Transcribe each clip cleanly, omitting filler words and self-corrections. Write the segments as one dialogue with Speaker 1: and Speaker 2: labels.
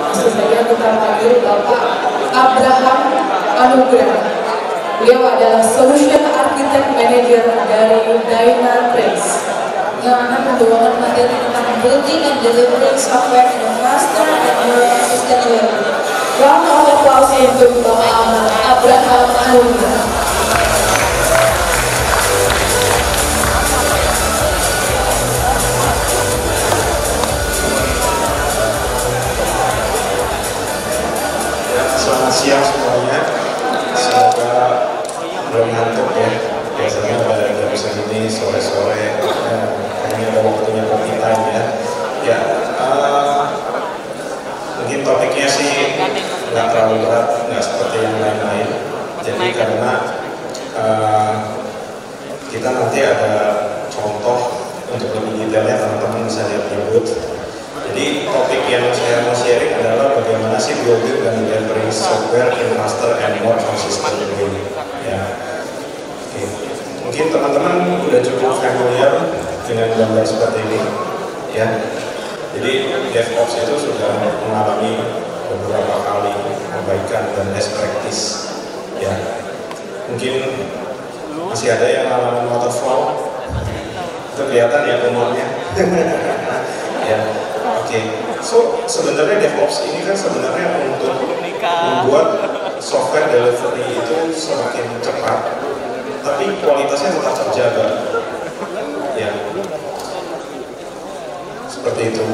Speaker 1: langsung saja kita panggil Bapak Abraham Anugrah. Beliau adalah Solution Architect Manager dari Dynatrace
Speaker 2: yang akan membawakan materi tentang building and delivering software in a faster and more consistent way.
Speaker 1: Round of applause untuk Bapak Abraham Anugrah.
Speaker 3: Selamat siang semuanya. Semoga belum ngantuk ya. Biasanya pada jam segini sore-sore ini ada waktunya coffee time ya. Ya, mungkin topiknya sih nggak terlalu berat, nggak seperti yang lain-lain. Jadi karena kita nanti ada contoh untuk lebih detailnya, teman-teman bisa lihat di booth. Jadi topik yang saya mau sharing adalah bagaimana sih building dan delivering software in faster and more consistent way. Ya. Oke. Mungkin teman-teman udah cukup familiar dengan gambar seperti ini, ya. Jadi DevOps itu sudah mengalami beberapa kali perbaikan dan best practice, ya. Mungkin masih ada yang ngalamin waterfall, itu kelihatan ya umurnya. Ya. Oke, so sebenarnya DevOps ini kan sebenarnya untuk membuat software delivery itu semakin cepat, tapi kualitasnya tetap terjaga. Ya, seperti itu.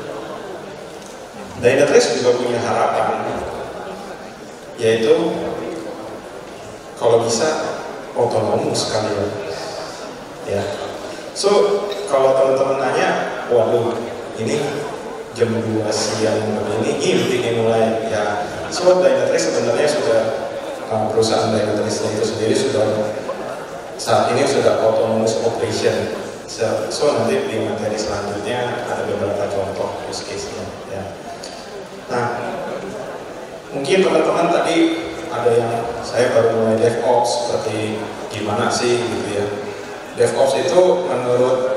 Speaker 3: Dynatrace juga punya harapan, yaitu kalau bisa otonomus sekali. Ya, so kalau teman-teman nanya, waduh, ini jam 2 siang begini, ingin mulai ya. So Dynatrace sebenarnya sudah perusahaan Dynatrace itu sendiri sudah saat ini sudah autonomous operation. So nanti di materi selanjutnya ada beberapa contoh use case-nya. Ya. Nah, mungkin teman-teman tadi ada yang saya baru mulai DevOps, seperti gimana sih gitu ya. DevOps itu menurut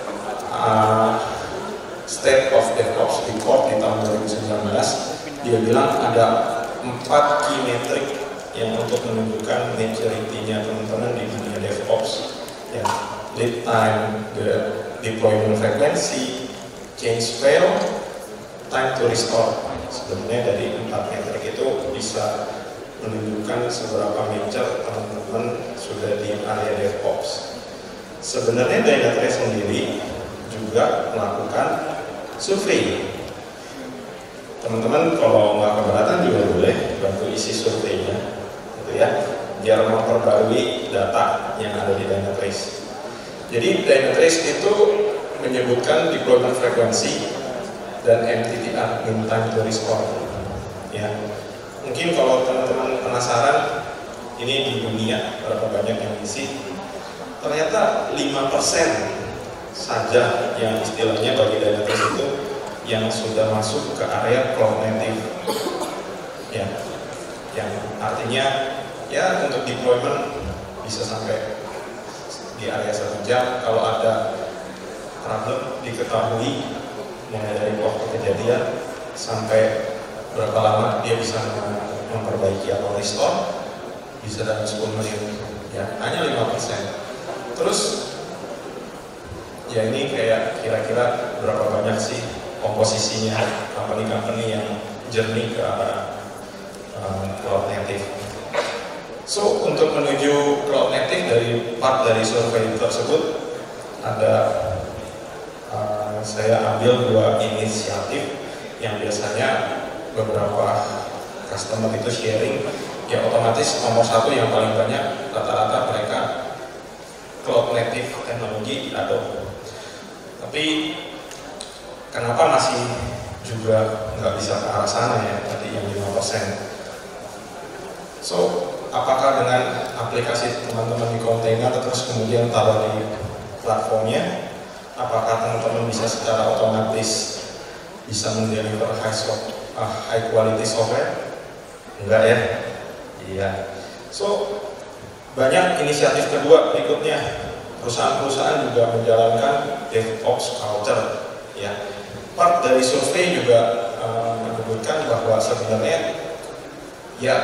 Speaker 3: State of DevOps Report di tahun 2019, dia bilang ada 4 key metric yang untuk menunjukkan maturity-nya teman-teman di dunia DevOps. Ya, lead time, the deployment frequency, change fail, time to restore. Sebenarnya dari 4 metric itu bisa menunjukkan seberapa mature teman-teman sudah di area DevOps. Sebenarnya Dynatrace sendiri juga melakukan survei. Teman-teman kalau nggak keberatan juga boleh bantu isi surveinya, gitu ya, biar memperbarui data yang ada di Dynatrace. Jadi Dynatrace itu menyebutkan deployment frequency dan MTTR, mean time to restore. Ya, mungkin kalau teman-teman penasaran, ini di dunia berapa banyak yang isi? Ternyata 5% saja yang istilahnya bagi Dynatrace itu yang sudah masuk ke area cloud native, ya, yang artinya ya untuk deployment bisa sampai di area 1 jam. Kalau ada problem diketahui mulai dari waktu kejadian sampai berapa lama dia bisa memperbaiki atau restore, bisa dalam 10 menit, ya, hanya 5%. Terus ya ini kayak kira-kira berapa banyak sih komposisinya company-company yang journey ke arah cloud native. So untuk menuju cloud native dari part dari survei tersebut ada saya ambil 2 inisiatif yang biasanya beberapa customer itu sharing. Ya otomatis nomor 1 yang paling banyak rata-rata mereka cloud native teknologi Adobe. Tapi kenapa masih juga nggak bisa ke arah sana ya, tadi yang 5%. So, apakah dengan aplikasi teman-teman di kontainer terus kemudian taruh di platformnya, apakah teman-teman bisa secara otomatis bisa mendeliver high quality software? Enggak ya? Iya. So, banyak inisiatif kedua berikutnya. Perusahaan-perusahaan juga menjalankan DevOps culture, ya. Part dari survei juga menyebutkan sebenarnya ya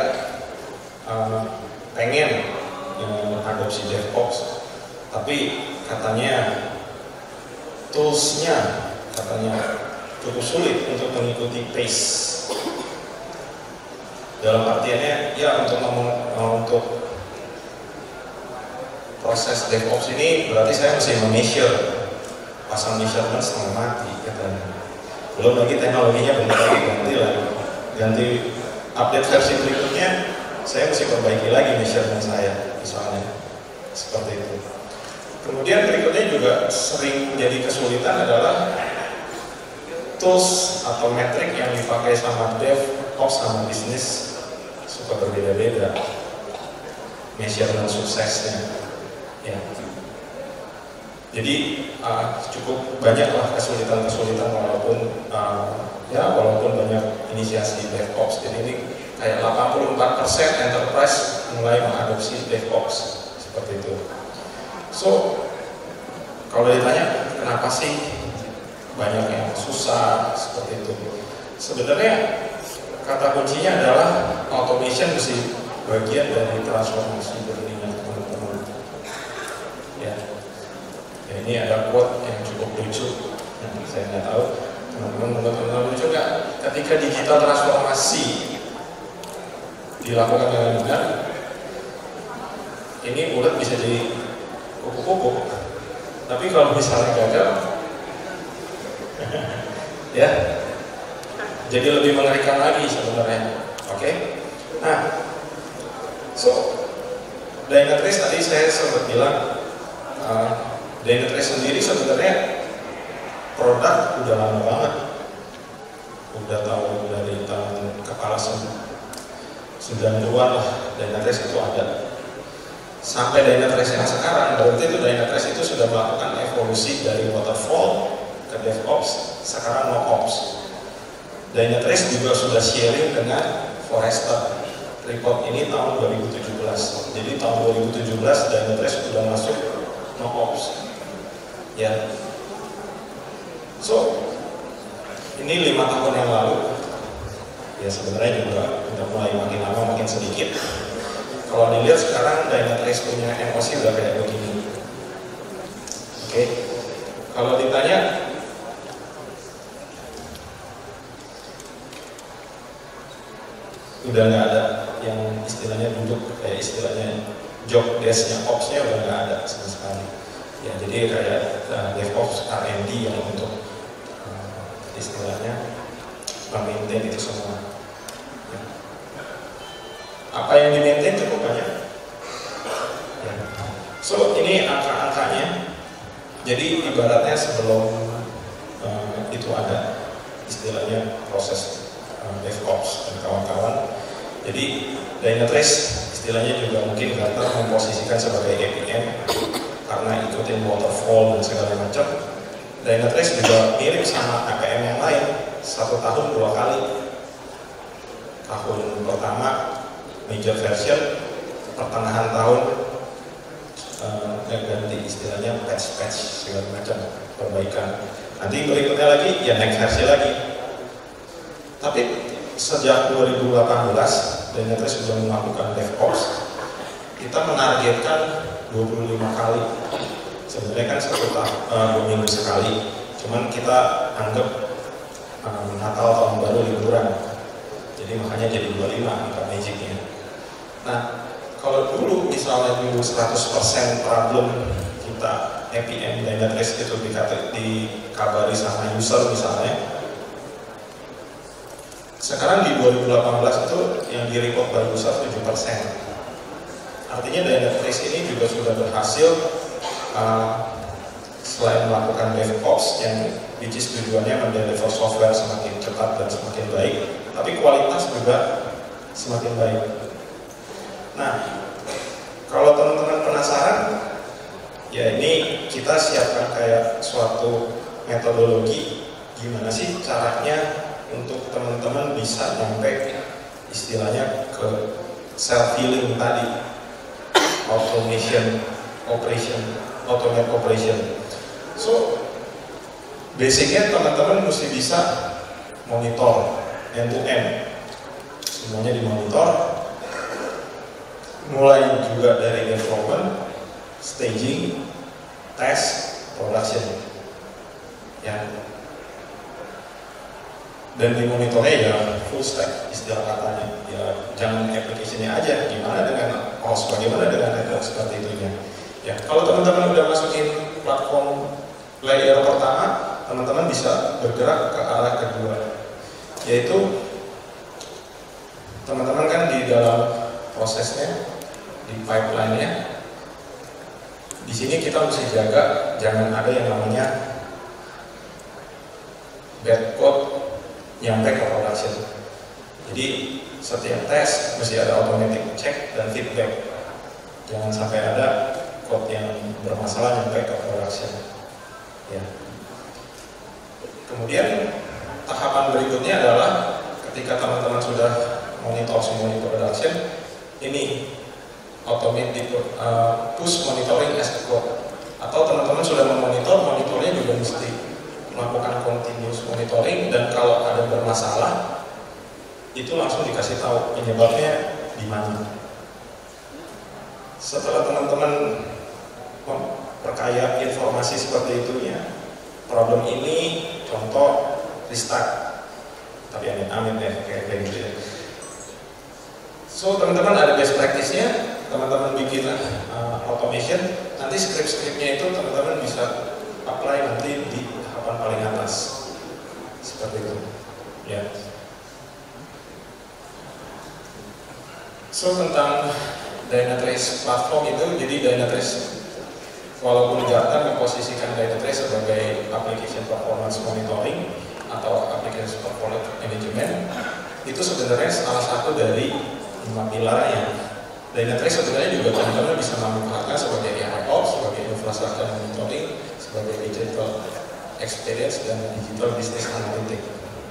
Speaker 3: pengen adopsi DevOps, tapi katanya toolsnya katanya cukup sulit untuk mengikuti pace. Dalam artiannya ya untuk proses DevOps ini berarti saya mesti measure, pasang measurement setengah mati katanya. Belum lagi teknologinya bentar lagi ganti update versi berikutnya, saya mesti perbaiki lagi measurement saya misalnya, seperti itu. Kemudian berikutnya juga sering jadi kesulitan adalah tools atau metrik yang dipakai sama DevOps sama bisnis suka berbeda-beda measurement suksesnya ya. Jadi cukup banyaklah kesulitan-kesulitan walaupun banyak inisiasi DevOps. Jadi ini kayak 84% enterprise mulai mengadopsi DevOps seperti itu. So kalau ditanya kenapa sih banyak yang susah seperti itu, sebenarnya kata kuncinya adalah automation mesti bagian dari transformasi bernilai teman-teman. Ya, ini ada quote yang cukup lucu, saya nggak tahu teman-teman lucu nggak? Ketika digital transformasi dilakukan dengan benar, ini ulat bisa jadi kupu-kupu. Tapi kalau misalnya gagal, ya, jadi lebih mengerikan lagi sebenarnya. Oke? Nah, so Dynatrace tadi saya sempat bilang, Dynatrace sendiri sebenarnya produk udah lama banget, udah tahu dari tahun kepala 90-an lah Dynatrace itu ada. Sampai Dynatrace yang sekarang, berarti itu Dynatrace itu sudah melakukan evolusi dari waterfall ke DevOps, sekarang NoOps. Dynatrace juga sudah sharing dengan Forrester. Report ini tahun 2017. Jadi tahun 2017 Dynatrace sudah masuk NoOps. Ya. So, ini 5 tahun yang lalu. Ya sebenarnya juga udah mulai makin lama makin sedikit. Kalau dilihat sekarang Dynatrace punya MOC udah kayak begini. Oke. Kalau ditanya udah nggak ada yang istilahnya duduk kayak istilahnya job desk-nya ops-nya udah nggak ada sama sekali. Ya jadi kayak DevOps R&D yang untuk istilahnya memaintain itu semua. Ya. Apa yang di-maintain cukup banyak. Ya. So ini angka-angkanya. Jadi ibaratnya sebelum itu ada istilahnya proses DevOps dan kawan-kawan. Jadi Dynatrace istilahnya juga mungkin Gartner memposisikan sebagai APM karena ikutin waterfall dan segala macam. Dynatrace juga mirip sama APM yang lain, 1 tahun 2 kali. Tahun pertama major version, pertengahan tahun ganti istilahnya patch segala macam perbaikan. Nanti berikutnya lagi ya next versi lagi. Tapi sejak 2018 Dynatrace sudah melakukan DevOps, kita menargetkan 25 kali. Sebenarnya kan 2 minggu sekali, cuman kita anggap Natal tahun baru liburan, jadi makanya jadi 25 angka magicnya. Nah, kalau dulu misalnya 100% problem kita APM Dynatrace itu dikabari sama user misalnya, sekarang di 2018 itu yang di-report baru 7%. Artinya Dynatrace ini juga sudah berhasil selain melakukan DevOps yang which is tujuannya mendeliver software semakin cepat dan semakin baik, tapi kualitas juga semakin baik. Nah, kalau teman-teman penasaran, ya ini kita siapkan kayak suatu metodologi gimana sih caranya untuk teman-teman bisa nyampe istilahnya ke self-healing tadi, automate operation. So, basicnya teman-teman mesti bisa monitor end-to-end semuanya dimonitor, mulai juga dari development, staging, test, production, ya. Dan dimonitornya ya full stack istilah katanya, ya jangan application-nya aja, gimana dengan host, bagaimana dengan network seperti itunya. Ya, kalau teman-teman udah masukin platform layer pertama, teman-teman bisa bergerak ke arah kedua, yaitu teman-teman kan di dalam prosesnya, di pipeline-nya, di sini kita mesti jaga jangan ada yang namanya bad code nyampe ke production. Jadi setiap tes mesti ada automatic check dan feedback. Jangan sampai ada code yang bermasalah nyampe ke production. Ya. Kemudian tahapan berikutnya adalah ketika teman-teman sudah monitor semua di production, ini automatic push monitoring as a code. Atau teman-teman sudah memonitor, monitornya juga mesti melakukan continuous monitoring, dan kalau ada bermasalah itu langsung dikasih tahu penyebabnya di mana. Setelah teman-teman memperkaya informasi seperti itu, ya, problem ini contoh restart, tapi amit-amit ya kayak gitu ya. So teman-teman ada best practice-nya, teman-teman bikin automation, nanti script-scriptnya itu teman-teman bisa apply nanti di tahapan paling atas, seperti itu, ya. So tentang Dynatrace platform itu, jadi Dynatrace walaupun Gartner memposisikan Dynatrace sebagai application performance monitoring atau application performance management, itu sebenarnya salah satu dari 5 pilarnya. Dynatrace sebenarnya juga teman-teman bisa memanfaatkan sebagai AIOps, sebagai infrastructure monitoring, sebagai digital experience dan digital business analytics.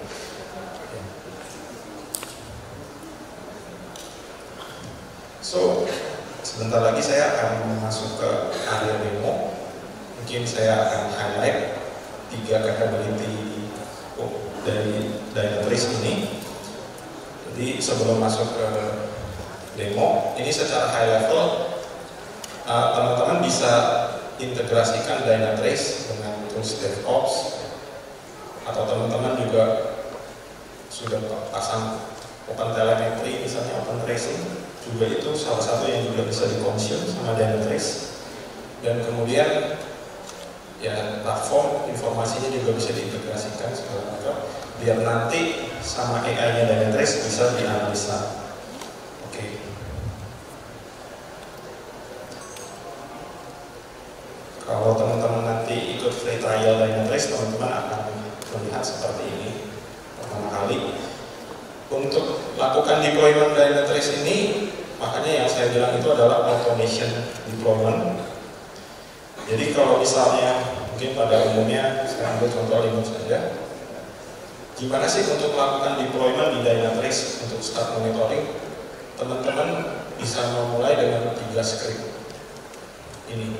Speaker 3: So, sebentar lagi saya akan masuk ke area demo. Mungkin saya akan highlight 3 capability dari Dynatrace ini. Jadi sebelum masuk ke demo, ini secara high level teman-teman bisa integrasikan Dynatrace dengan tools DevOps, atau teman-teman juga sudah pasang OpenTelemetry, misalnya OpenTracing, juga itu salah satu yang juga bisa di-consume sama Dynatrace. Dan kemudian ya platform informasinya juga bisa diintegrasikan segala macam, biar nanti sama AI-nya Dynatrace bisa dianalisa. Oke. Kalau teman-teman nanti ikut free trial Dynatrace, teman-teman akan melihat seperti ini pertama kali. Untuk lakukan deployment Dynatrace ini, makanya yang saya bilang itu adalah automation deployment. Jadi kalau misalnya, mungkin pada umumnya, saya ambil contoh Linux saja. Gimana sih untuk melakukan deployment di Dynatrace untuk start monitoring? Teman-teman bisa memulai dengan 3 script ini.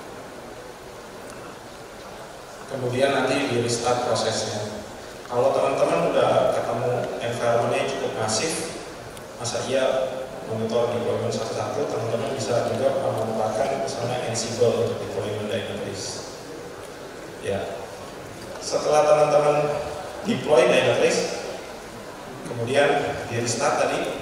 Speaker 3: Kemudian nanti di restart prosesnya. Kalau teman-teman udah ketemu environment-nya cukup masif, masa iya monitor deployment satu-satu, teman-teman bisa juga memanfaatkan misalnya Ansible untuk deployment Dynatrace. Ya, setelah teman-teman deploy Dynatrace, kemudian di restart tadi,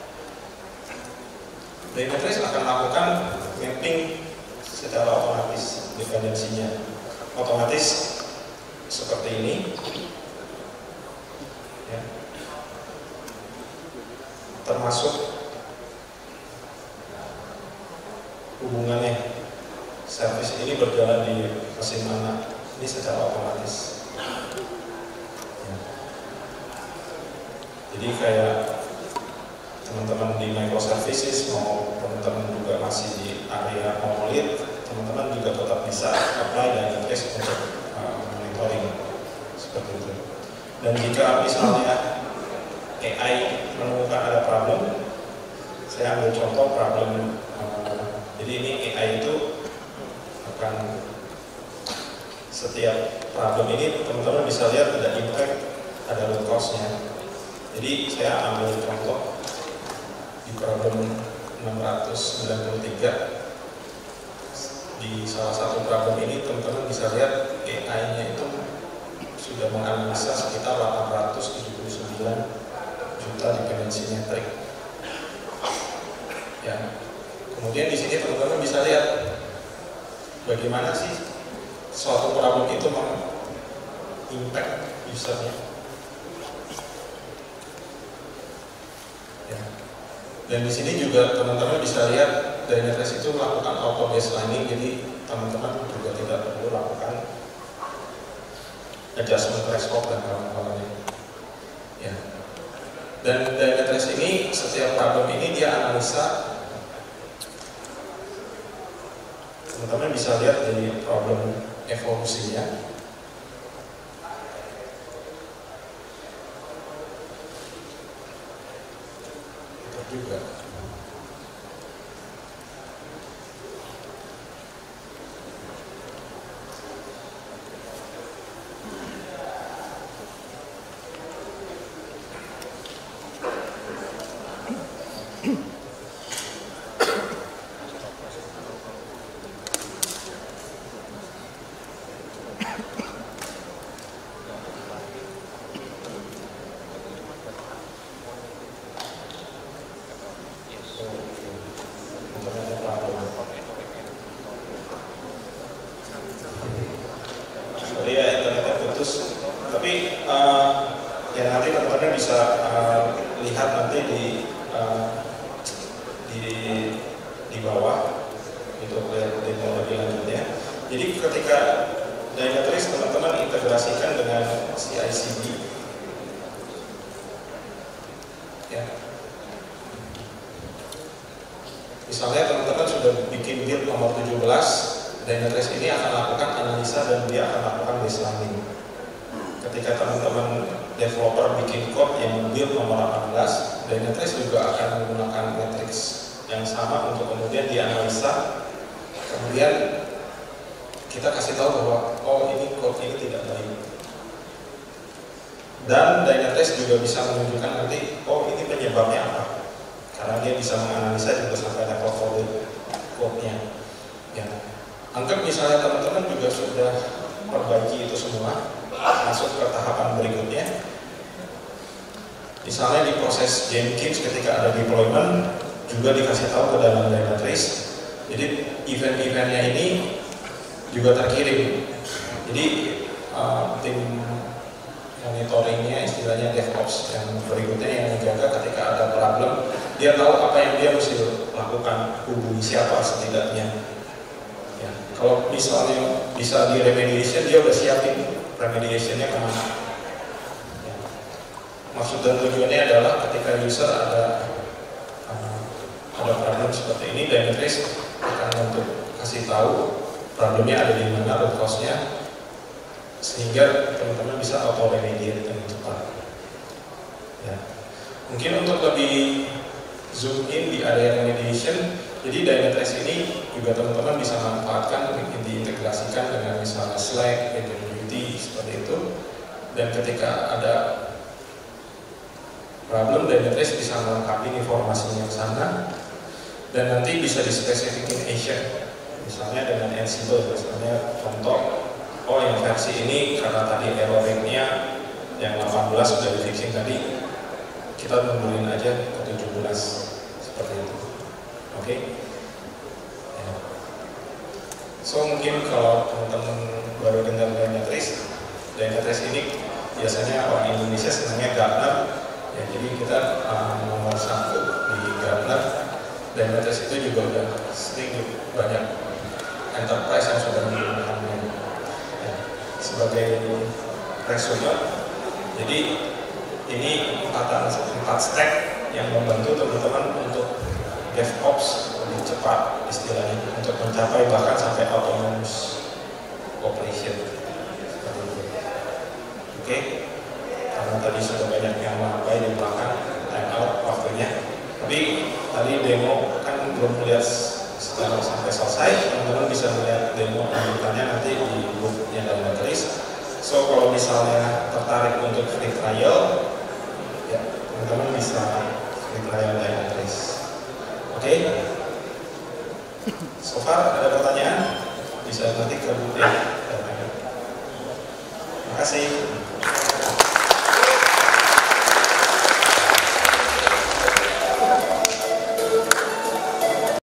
Speaker 3: Dynatrace akan melakukan mapping secara otomatis dependensinya. Otomatis seperti ini, ya. Termasuk hubungannya, service ini berjalan di mesin mana, ini secara otomatis, ya. Jadi kayak teman-teman di microservices, mau teman-teman juga masih di area monolith, teman-teman juga tetap bisa apply Dynatrace untuk monitoring seperti itu. Dan jika misalnya AI menemukan ada problem, saya ambil contoh problem. Jadi ini AI itu akan setiap problem ini teman-teman bisa lihat ada impact, ada root cause-nya. Jadi saya ambil contoh di problem 693 di salah satu problem ini teman-teman bisa lihat AI-nya itu sudah menganalisa sekitar 879 juta dependensi metrik. Ya. Kemudian di sini teman-teman bisa lihat bagaimana sih suatu problem itu impact usernya. Ya. Dan di sini juga teman-teman bisa lihat Dynatrace itu melakukan auto baselining, jadi teman-teman juga tidak perlu lakukan adjustment threshold dan kawan-kawannya. Ya. Dan Dynatrace ini setiap problem ini dia analisa. Teman-teman bisa lihat dari problem evolusinya. Itu juga. Misalnya teman-teman sudah bikin build nomor 17, Dynatrace ini akan lakukan analisa dan dia akan lakukan baselining. Ketika teman-teman developer bikin code yang build nomor 18, Dynatrace juga akan menggunakan matrix yang sama untuk kemudian dianalisa. Kemudian kita kasih tahu bahwa oh ini code ini tidak baik. Dan Dynatrace juga bisa menunjukkan nanti oh ini penyebabnya apa. Karena dia bisa menganalisa juga sampai level code-nya. Ya. Anggap misalnya teman-teman juga sudah perbaiki itu semua, masuk ke tahapan berikutnya. Misalnya di proses Jenkins ketika ada deployment juga dikasih tahu ke dalam Dynatrace. Jadi event-eventnya ini juga terkirim. Jadi tim monitoringnya istilahnya DevOps yang berikutnya yang menjaga ketika ada problem, dia tahu apa yang dia mesti lakukan, hubungi siapa setidaknya. Ya, kalau misalnya bisa di remediation, dia udah siapin remediationnya kemana. Ya. Maksud dan tujuannya adalah ketika user ada problem seperti ini, Dynatrace akan untuk kasih tahu problemnya ada di mana, root cause-nya, sehingga teman-teman bisa auto remediate dengan cepat. Ya. Mungkin untuk lebih zoom in di area remediation, jadi Dynatrace ini juga teman-teman bisa manfaatkan diintegrasikan dengan misalnya Slack, PagerDuty seperti itu. Dan ketika ada problem, Dynatrace bisa melengkapi informasinya yang sana dan nanti bisa dispesifikin action. Misalnya dengan Ansible, misalnya contoh, oh yang versi ini karena tadi error rate-nya yang 18 sudah di fixing tadi, kita mundurin aja ke 17 seperti itu. Oke? Ya. So mungkin kalau teman-teman baru dengar Dynatrace ini biasanya orang Indonesia senangnya Gartner. Ya, jadi kita nomor 1 di Gartner. Dynatrace itu juga udah sering banyak enterprise yang sudah menggunakannya. Ya, sebagai resume, jadi ini 4 stack yang membantu teman-teman untuk DevOps lebih cepat istilahnya, untuk mencapai bahkan sampai autonomous operation seperti itu. Oke, karena tadi sudah banyak yang melampaui di belakang, time out waktunya. Tapi tadi demo kan belum melihat setelah sampai selesai, teman-teman bisa melihat demo lanjutannya nanti di booknya Dynatrace. So kalau misalnya tertarik untuk free trial, ya teman-teman bisa free trial Dynatrace. So far ada pertanyaan? Bisa nanti ke Bu ya. Terima kasih.